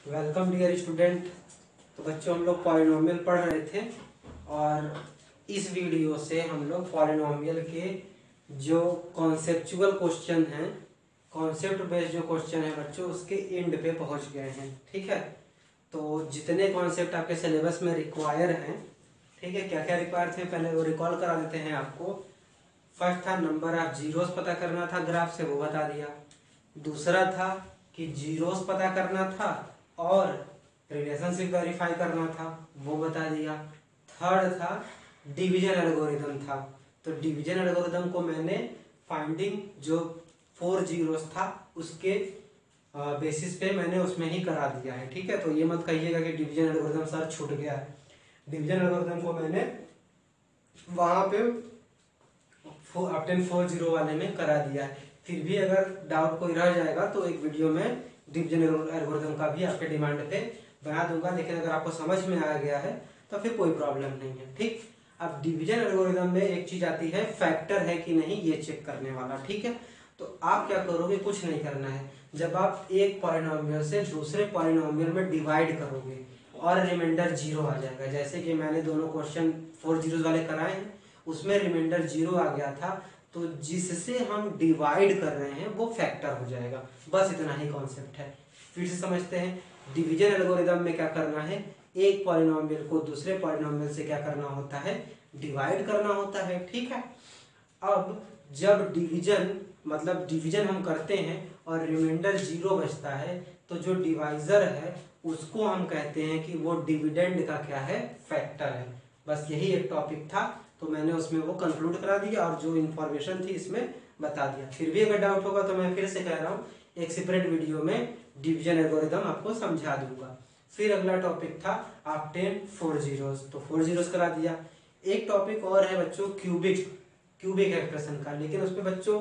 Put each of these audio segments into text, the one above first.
Welcome dear student. तो बच्चों हम लोग पॉलिनोमियल पढ़ रहे थे और इस वीडियो से हम लोग पॉलिनोमियल के जो कॉन्सेप्चुअल क्वेश्चन हैं, कॉन्सेप्ट बेस्ड जो क्वेश्चन है बच्चों, उसके एंड पे पहुंच गए हैं। ठीक है, तो जितने कॉन्सेप्ट आपके सिलेबस में रिक्वायर हैं, ठीक है, क्या क्या रिक्वायर थे पहले वो रिकॉल करा देते हैं आपको। फर्स्ट था नंबर ऑफ जीरोस पता करना था ग्राफ से, वो बता दिया। दूसरा था कि जीरोस पता करना था और रिलेशनशिप वेरीफाई करना था, वो बता दिया। थर्ड था डिवीजन एल्गोरिथम था, तो डिवीजन एल्गोरिथम को मैंने फाइंडिंग जो 4 जीरोस था उसके बेसिस पे मैंने उसमें ही करा दिया है। ठीक है, तो ये मत कहिएगा कि डिवीजन एल्गोरिथम सर छूट गया है। डिवीजन एल्गोरिथम को मैंने वहां पे ऑप्शन 40 वाले में करा दिया है। फिर भी अगर डाउट कोई रह जाएगा तो एक वीडियो में डिवीजन एल्गोरिथम का भी आपके डिमांड पे बना दूंगा, लेकिन अगर आपको समझ में आ गया है तो फिर कोई प्रॉब्लम नहीं है। ठीक, अब डिवीजन एल्गोरिथम में एक चीज आती है, फैक्टर है कि नहीं ये चेक करने वाला। ठीक है, तो आप क्या करोगे, कुछ नहीं करना है। जब आप एक पॉलिनोमियल से दूसरे पॉलिनोमियल में डिवाइड करोगे और रिमाइंडर 0 आ जाएगा, जैसे कि मैंने दोनों क्वेश्चन 4 जीरोस वाले कराए हैं, उसमें रिमाइंडर 0 आ गया था, तो जिससे हम डिवाइड कर रहे हैं वो फैक्टर हो जाएगा। बस इतना ही कॉन्सेप्ट है। फिर से समझते हैं, डिवीजन एल्गोरिथम में क्या करना है, एक पॉलिनोमियल को दूसरे पॉलिनोमियल से क्या करना होता है, डिवाइड करना होता है। ठीक है, अब जब डिवीजन मतलब डिवीजन हम करते हैं और रिमाइंडर 0 बचता है, तो जो डिवाइजर है उसको हम कहते हैं कि वो डिविडेंड का क्या है, फैक्टर है। बस यही एक टॉपिक था, तो मैंने उसमें वो कंक्लूड करा दिया और जो इन्फॉर्मेशन थी इसमें बता दिया। फिर भी अगर डाउट होगा तो मैं फिर से कह रहा हूँ, एक सेपरेट वीडियो में डिवीजन एल्गोरिथम आपको समझा दूंगा। फिर अगला टॉपिक था ऑब्टेन 4 जीरोस, तो 4 जीरोस करा दिया। एक टॉपिक और है बच्चों, क्यूबिक एक्सप्रेशन का, लेकिन उस पर बच्चों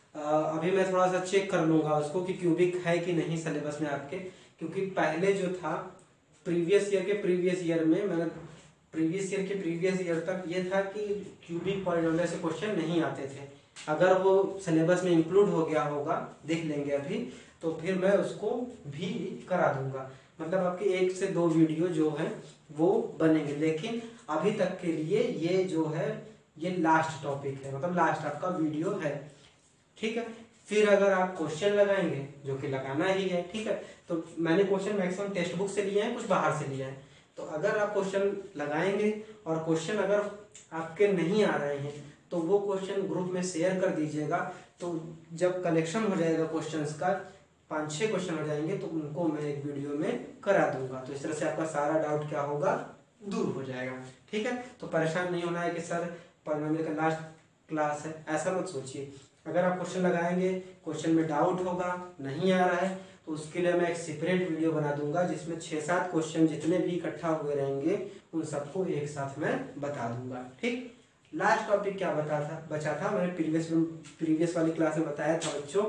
अभी मैं थोड़ा सा चेक कर लूंगा उसको कि क्यूबिक है कि नहीं सिलेबस में आपके, क्योंकि पहले जो था प्रीवियस ईयर के प्रीवियस ईयर में, मैंने प्रीवियस ईयर के प्रीवियस ईयर तक ये था कि क्यूबिक पॉलिनोमियल से क्वेश्चन नहीं आते थे। अगर वो सिलेबस में इंक्लूड हो गया होगा, देख लेंगे अभी, तो फिर मैं उसको भी करा दूंगा। मतलब आपके 1 से 2 वीडियो जो है वो बनेंगे, लेकिन अभी तक के लिए ये जो है ये लास्ट टॉपिक है, मतलब लास्ट आपका वीडियो है। ठीक है, फिर अगर आप क्वेश्चन लगाएंगे, जो कि लगाना ही है, ठीक है, तो मैंने क्वेश्चन मैक्सिमम टेक्स्ट बुक से लिए हैं, कुछ बाहर से लिए हैं। तो अगर आप क्वेश्चन लगाएंगे और क्वेश्चन अगर आपके नहीं आ रहे हैं तो वो क्वेश्चन ग्रुप में शेयर कर दीजिएगा। तो जब कलेक्शन हो जाएगा क्वेश्चंस का, 5-6 क्वेश्चन हो जाएंगे, तो उनको मैं एक वीडियो में करा दूंगा। तो इस तरह से आपका सारा डाउट क्या होगा, दूर हो जाएगा। ठीक है, तो परेशान नहीं होना है कि सर पॉलिनोमियल का लास्ट क्लास है, ऐसा मत सोचिए। अगर आप क्वेश्चन लगाएंगे, क्वेश्चन में डाउट होगा, नहीं आ रहा है, तो उसके लिए मैं एक सेपरेट वीडियो बना दूंगा जिसमें 6-7 क्वेश्चन जितने भी इकट्ठा हुए रहेंगे उन सबको एक साथ मैं बता दूंगा। ठीक, लास्ट टॉपिक क्या बचा था, मैंने प्रीवियस वाली क्लास में बताया था बच्चों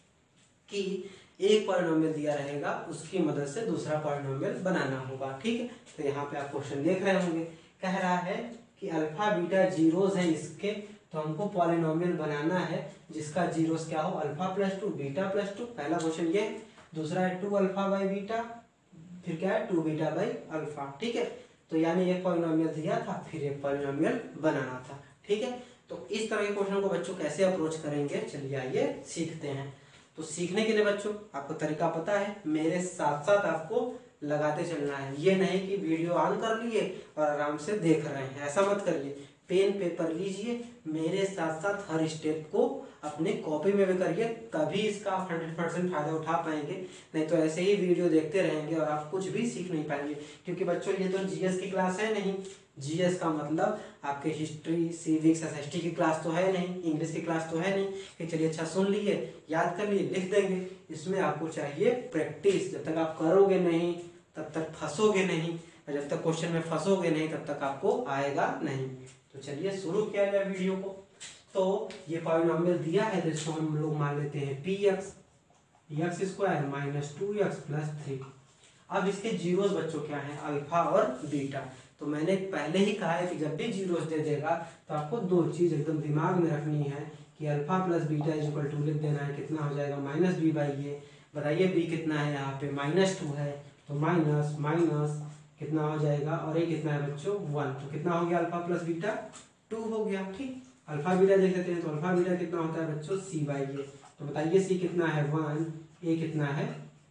कि एक पॉलिनोमियल दिया रहेगा, उसकी मदद से दूसरा पॉलिनोमियल बनाना होगा। ठीक है, तो यहाँ पे आप क्वेश्चन देख रहे होंगे, कह रहा है कि अल्फा बीटा जीरोस है इसके, तो हमको पॉलिनोमियल बनाना है जिसका जीरोस क्या हो, अल्फा प्लस 2 बीटा प्लस 2। पहला क्वेश्चन ये, दूसरा है 2 अल्फा बाई बीटा, फिर क्या है 2 बीटा बाई अल्फा। ठीक है, तो यानी एक पॉलिनोमियल दिया था, फिर एक पॉलिनोमियल बनाना था। ठीक है, तो इस तरह के क्वेश्चन को बच्चों कैसे अप्रोच करेंगे, चलिए आइए सीखते हैं। तो सीखने के लिए बच्चों आपको तरीका पता है, मेरे साथ साथ आपको लगाते चलना है। ये नहीं कि वीडियो ऑन कर लिए और आराम से देख रहे हैं, ऐसा मत करिए। पेन पेपर लीजिए, मेरे साथ साथ हर स्टेप को अपने कॉपी में भी करिए, तभी इसका आप 100% फायदा उठा पाएंगे। नहीं तो ऐसे ही वीडियो देखते रहेंगे और आप कुछ भी सीख नहीं पाएंगे। क्योंकि बच्चों ये तो जीएस की क्लास है नहीं, जीएस का मतलब आपके हिस्ट्री, सिविक्स, एसएसटी की क्लास तो है नहीं, इंग्लिश की क्लास तो है नहीं कि चलिए अच्छा सुन लिए, याद कर लिए, लिख देंगे। इसमें आपको चाहिए प्रैक्टिस। जब तक आप करोगे नहीं तब तक फंसोगे नहीं, और जब तक क्वेश्चन में फंसोगे नहीं तब तक आपको आएगा नहीं। तो चलिए शुरू किया जाए वीडियो को। तो ये पॉलिनोमियल दिया है, तो इसको हम लोग मान लेते हैं P x square minus 2x plus 3। अब इसके जीरोस बच्चों क्या है, अल्फा और बीटा। तो मैंने पहले ही कहा है कि जब भी जीरोस दे देगा तो आपको 2 चीज एकदम दिमाग में रखनी है कि alpha plus beta is equal to लिख देना है, कितना हो जाएगा माइनस बी बाई ए। बताइए बी कितना है यहाँ पे, -2 है, तो माइनस माइनस कितना हो जाएगा, और ये कितना है बच्चों 1, तो कितना हो गया अल्फा प्लस बीटा 2 हो गया। ठीक, अल्फा बीटा देख लेते हैं, तो अल्फा बीटा कितना होता है बच्चों सी बाई ए। तो बताइए सी कितना है 1, ए कितना है,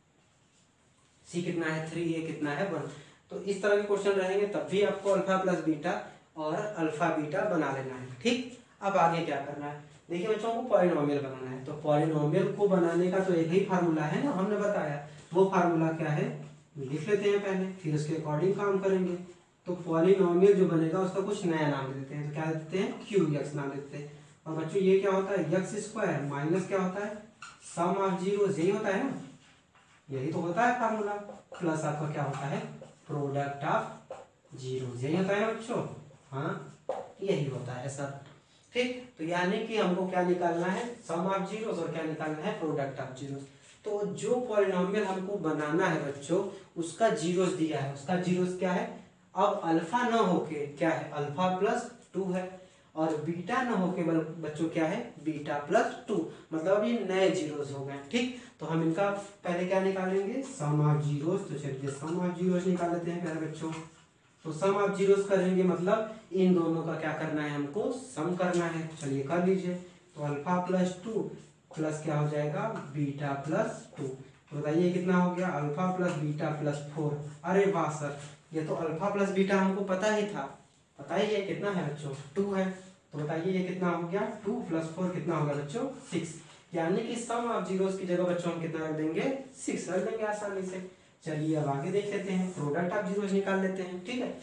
सी कितना है 3, ए कितना है 1। तो इस तरह के क्वेश्चन रहेंगे तब भी आपको अल्फा प्लस बीटा और अल्फा बीटा बना लेना है। ठीक, अब आगे क्या करना है, देखिए बच्चों को पॉलिनोमियल बनाना है। तो पॉलिनोमियल को बनाने का तो एक ही फार्मूला है ना, हमने बताया। वो फार्मूला क्या है लिख लेते हैं पहले, फिर उसके अकॉर्डिंग काम करेंगे। तो पॉलिनोमियल जो बनेगा उसका कुछ नया नाम दे देते हैं। तो क्या देते हैं, क्यू एक्स नाम देते हैं। और बच्चों ये क्या होता है, एक्स स्क्वायर माइनस क्या होता है, सम ऑफ जीरोस, यही होता है ना, यही तो होता है फार्मूला। प्लस आपका क्या होता है, प्रोडक्ट ऑफ जीरोस, यही होता है ना बच्चों। हाँ, यही होता है सर। ठीक, तो यानी कि हमको क्या निकालना है, सम ऑफ जीरोस, और क्या निकालना है, प्रोडक्ट ऑफ जीरोस। तो जो पॉलिनोमियल हमको बनाना है बच्चों, उसका जीरोस दिया है, उसका जीरोस क्या है, अब अल्फा ना होके क्या है, अल्फा प्लस 2 है, और बीटा ना होके बच्चों क्या है, बीटा प्लस 2, मतलब ये नए जीरोस हो गए। ठीक, तो हम इनका पहले क्या निकालेंगे, सम ऑफ जीरोस। तो चलिए सम ऑफ जीरोस निकाल लेते हैं प्यारे बच्चों। तो सम ऑफ जीरोस करेंगे मतलब इन दोनों का क्या करना है, हमको सम करना है। चलिए कर लीजिए। तो अल्फा प्लस 2 प्लस क्या हो जाएगा, बीटा प्लस 2। तो बताइए कितना हो गया, अल्फा प्लस बीटा प्लस 4। अरे वाह सर, ये तो अल्फा प्लस बीटा हमको पता ही था। पता ही है कितना है बच्चों, 2 है। तो बताइए ये कितना हो गया, 2 प्लस 4 कितना हो गया बच्चों 6। यानी कि सम ऑफ जीरोस की जगह बच्चों हम कितना रख देंगे, 6 रख देंगे आसानी से। चलिए अब आगे देख लेते हैं, प्रोडक्ट ऑफ जीरोस निकाल लेते हैं। ठीक है,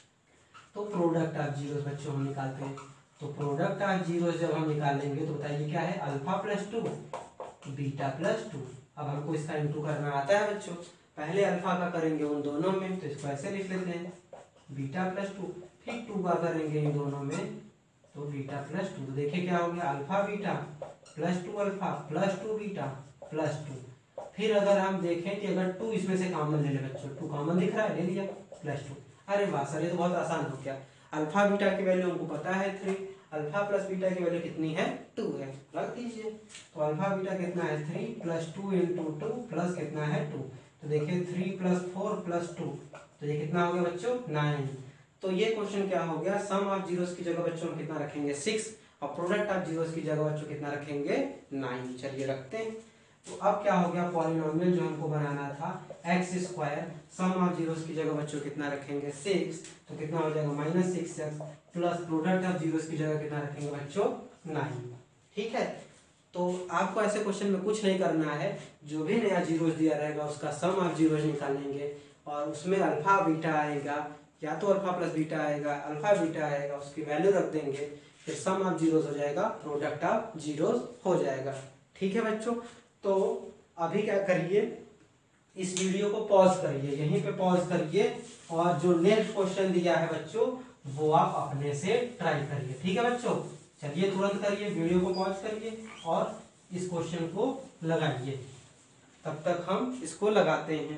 तो प्रोडक्ट ऑफ जीरोस बच्चों हम निकालते हैं। तो प्रोडक्ट ऑफ जीरोस जब हम निकालेंगे तो बताइए क्या है, अल्फा प्लस 2 बीटा प्लस 2। अब हमको इसका इंटू करना आता है बच्चों। पहले अल्फा का करेंगे उन दोनों में, तो इसको ऐसे लिख लेते हैं, बीटा प्लस 2। फिर 2 का करेंगे इन दोनों में, तो बीटा प्लस 2। तो देखिए क्या हो गया, alpha beta plus 2 alpha plus 2 beta plus 2। फिर अगर हम देखें कि अगर 2 इसमें से कॉमन ले ले बच्चों, 2 कॉमन दिख रहा है, ले लिया, प्लस 2। अरे वाह सर, ये तो बहुत आसान हो गया। अल्फा बीटा की वैल्यू हमको पता है 3, अल्फा प्लस बीटा की वैल्यू कितनी है, 2 है, रख दीजिए। तो अल्फा बीटा कितना है 3 प्लस 2 इंटू 2 प्लस कितना है 2। तो देखिए 3 प्लस 4 प्लस 2, तो ये कितना हो गया बच्चों 9। तो ये क्वेश्चन क्या हो गया, सम ऑफ जीरोस की जगह बच्चों हम कितना रखेंगे 6, और प्रोडक्ट ऑफ जीरोस की जगह बच्चों कितना रखेंगे 9। चलिए रखते हैं। तो अब क्या हो गया, पॉलिनोमियल जो हमको बनाना था x square, sum of zeros की जगह बच्चों कितना रखेंगे 6, तो कितना हो जाएगा minus 6x, plus product of zeros की जगह कितना रखेंगे बच्चों 9। ठीक है, तो आपको ऐसे क्वेश्चन में कुछ नहीं करना है, जो भी नया जीरोस दिया रहेगा उसका सम ऑफ जीरोस निकालेंगे, और उसमें अल्फा बीटा आएगा, या तो अल्फा प्लस बीटा आएगा, अल्फा बीटा आएगा, उसकी वैल्यू रख देंगे, फिर सम ऑफ जीरोस हो जाएगा, प्रोडक्ट ऑफ जीरोस हो जाएगा। ठीक है बच्चों, तो अभी क्या करिए, इस वीडियो को पॉज करिए, यहीं पे पॉज करिए, और जो नेक्स्ट क्वेश्चन दिया है बच्चों वो आप अपने से ट्राई करिए। ठीक है बच्चों, चलिए तुरंत करिए, वीडियो को पॉज करिए और इस क्वेश्चन को लगाइए, तब तक हम इसको लगाते हैं।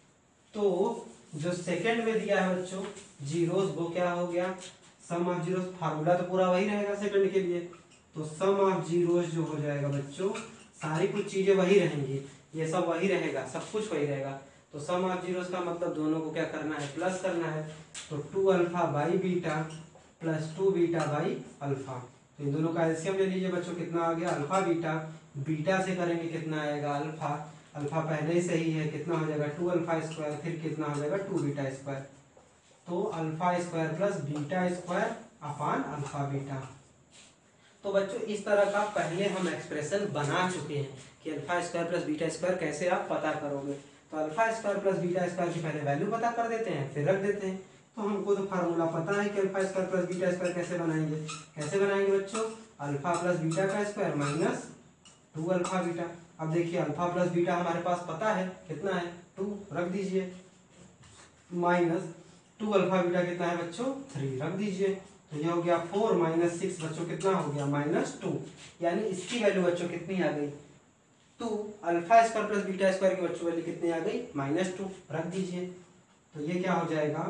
तो जो सेकंड में दिया है बच्चों जीरोस, वो क्या हो गया, सम ऑफ जीरोस, फार्मूला तो पूरा वही रहेगा सेकंड के लिए। तो सम ऑफ जीरोस जो हो जाएगा बच्चों, सारी कुछ चीजें वही रहेंगी, ये सब वही रहेगा, सब कुछ वही रहेगा। तो सम ऑफ जीरोस का मतलब दोनों को क्या करना है, प्लस करना है। तो 2 alpha by beta plus 2 beta by alpha. तो इन दोनों का एलसीएम ले लीजिए बच्चों, कितना आ गया अल्फा बीटा, बीटा से करेंगे कितना आएगा अल्फा, अल्फा पहले से ही है, कितना हो जाएगा 2 अल्फा स्क्वायर, फिर कितना हो जाएगा 2 बीटा स्क्वायर। तो alpha square plus beta square upon alpha beta. तो बच्चों इस तरह का पहले हम एक्सप्रेशन बना चुके हैं कि alpha square plus beta square कैसे आप पता करोगे। तो alpha square plus beta square की पहले वैल्यू पता कर देते हैं, फिर रख देते हैं। तो हमको तो फार्मूला पता है कि alpha square plus beta square कैसे बनाएंगे। कैसे बनाएंगे बच्चों, अल्फा प्लस बीटा का स्क्वायर माइनस 2 अल्फा बीटा। अब देखिए अल्फा प्लस बीटा हमारे पास पता है कितना है 2, रख दीजिए, माइनस 2 अल्फा बीटा कितना है बच्चों 3, रख दीजिए। तो ये हो गया 4 माइनस 6 बच्चों कितना हो गया -2। यानी इसकी वैल्यू बच्चों कितनी आ गई 2, alpha square plus beta square की बच्चों वैल्यू कितनी आ गई -2, रख दीजिए। तो ये क्या हो जाएगा,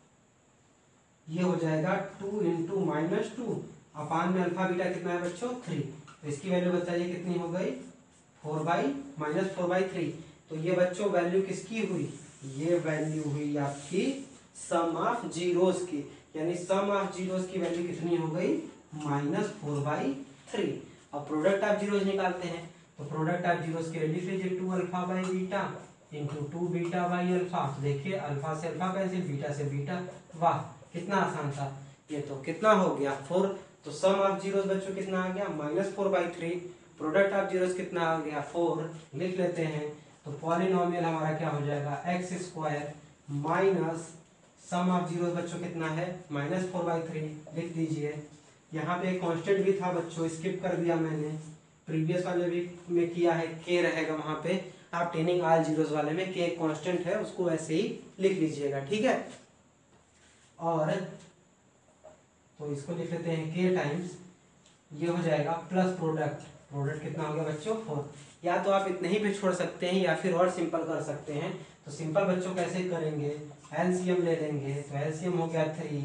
ये हो जाएगा 2 इंटू -2 अपान में अल्फा बीटा कितना है बच्चों 3। तो इसकी वैल्यू बताइए कितनी हो गई 4/-3। तो ये बच्चों वैल्यू किसकी हुई, ये वैल्यू हुई आपकी सम ऑफ जीरोस की, यानी सम ऑफ जीरोस की वैल्यू कितनी हो गई -4/3। अब प्रोडक्ट ऑफ जीरोस निकालते हैं, तो प्रोडक्ट ऑफ जीरोस की वैल्यू लीजिए 2 alpha by beta into 2 beta by alpha. तो देखिए अल्फा से अल्फा कैंसिल, बीटा से बीटा, वाह कितना आसान था। ये तो कितना हो गया 4, तो सम ऑफ जीरोस बच्चों कितना आ गया -4/3। प्रोडक्ट ऑफ जीरोस कितना आ गया 4, लिख लेते हैं। तो पॉलिनोमियल हमारा क्या हो जाएगा x² minus sum of zeros बच्चों कितना है -4/3, लिख दीजिए। यहाँ पे एक कांस्टेंट भी था बच्चों, स्किप कर दिया मैंने, प्रीवियस वाले भी में किया है, k रहेगा वहां पे, आप टेनिंग ऑल जीरोस वाले में k एक कांस्टेंट है, उसको वैसे ही लिख लीजिएगा, ठीक है। और तो इसको लिख लेते हैं k टाइम्स, ये हो जाएगा प्लस प्रोडक्ट कितना हो गया बच्चों 4। या तो आप इतने ही पे छोड़ सकते हैं या फिर और सिंपल कर सकते हैं। तो सिंपल बच्चों कैसे करेंगे, एलसीएम ले लेंगे, तो एलसीएम हो गया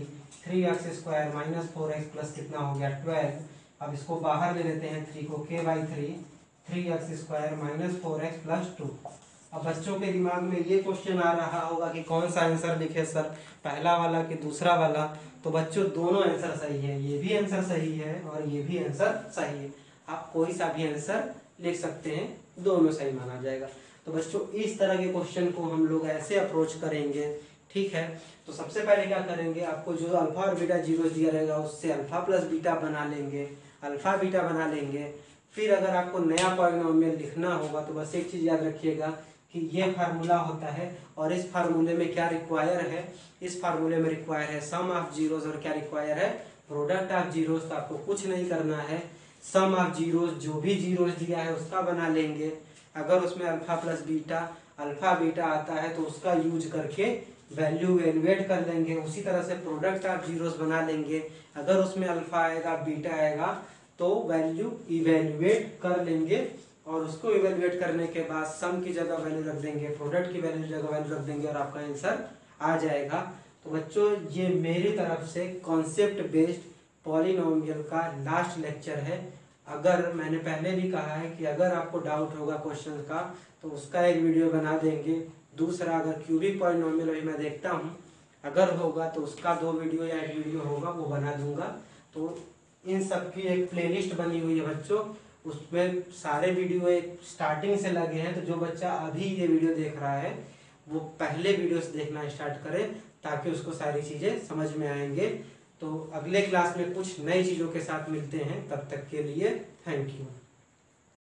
3x² माइनस 4x प्लस कितना हो गया 12। अब इसको बाहर ले लेते हैं 3 को, k/3 3x² minus 4x plus 2। अब बच्चों के दिमाग में ये क्वेश्चन आ रहा होगा कि कौन सा आंसर लिखे सर, पहला वाला कि दूसरा वाला। तो बच्चों दोनों आंसर सही है, ये भी आंसर सही है और ये भी आंसर सही है, आप कोई सा भी आंसर लिख सकते हैं, दोनों सही माना जाएगा। तो बच्चों इस तरह के क्वेश्चन को हम लोग ऐसे अप्रोच करेंगे, ठीक है। तो सबसे पहले क्या करेंगे, आपको जो अल्फा और बीटा जीरो दिया रहेगा उससे अल्फा प्लस बीटा बना लेंगे, अल्फा बीटा बना लेंगे। फिर अगर आपको नया पॉलिनोमियल लिखना होगा तो बस एक चीज़ याद रखिएगा कि ये फार्मूला होता है और इस फार्मूले में क्या रिक्वायर है, इस फार्मूले में रिक्वायर है सम ऑफ जीरोस और क्या रिक्वायर है प्रोडक्ट ऑफ जीरोस। तो आपको कुछ नहीं करना है, सम ऑफ जीरोस जो भी जीरोस दिया है उसका बना लेंगे। अगर उसमें alpha plus beta alpha beta आता है तो उसका यूज करके वैल्यू इवेलुएट कर लेंगे। उसी तरह से प्रोडक्ट ऑफ जीरोस बना लेंगे, अगर उसमें अल्फा आएगा बीटा आएगा तो वैल्यू इवेलुएट कर लेंगे और उसको इवेलुएट करने के बाद सम की जगह वैल्यू रख देंगे, प्रोडक्ट की वैल्यू जगह वैल्यू रख देंगे और आपका आंसर आ जाएगा। तो बच्चों ये मेरी तरफ से कॉन्सेप्ट बेस्ड पॉलिनोमियल का लास्ट लेक्चर है। अगर मैंने पहले भी कहा है कि अगर आपको डाउट होगा क्वेश्चन का तो उसका एक वीडियो बना देंगे। दूसरा अगर क्यूबिक पॉलिनोमियल अभी मैं देखता हूँ, अगर होगा तो उसका 2 वीडियो या 1 वीडियो होगा वो बना दूंगा। तो इन सब की एक प्लेलिस्ट बनी हुई है बच्चों, उसमें सारे वीडियो एक स्टार्टिंग से लगे हैं। तो जो बच्चा अभी ये वीडियो देख रहा है वो पहले वीडियोस देखना स्टार्ट करे ताकि उसको सारी चीज़ें समझ में आएंगे। तो अगले क्लास में कुछ नई चीज़ों के साथ मिलते हैं, तब तक के लिए थैंक यू।